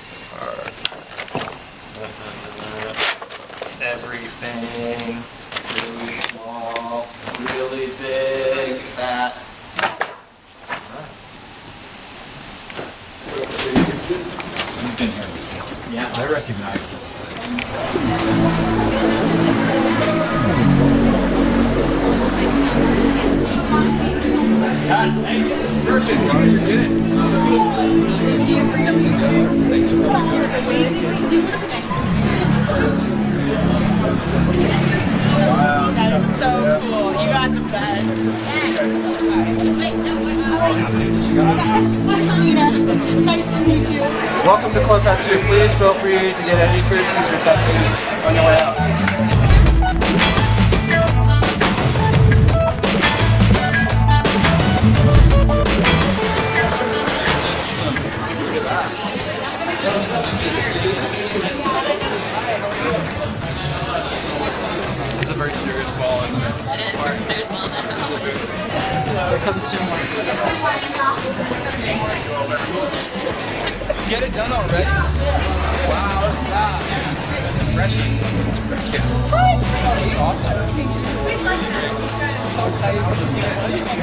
Everything, really small, really big, fat. You've been here before. Yes. I recognize this place. Perfect. Guys are good. Thanks for coming. Wow, that is so cool. You got the best. Christina, nice to meet you. Welcome to Clubtattoo. Please feel free to get any piercings or tattoos on your way out. This is a very serious ball, isn't it? It is a very serious ball now. Here comes soon. Get it done already? Wow, that was fast. Refreshing. That's awesome. Just so excited for this.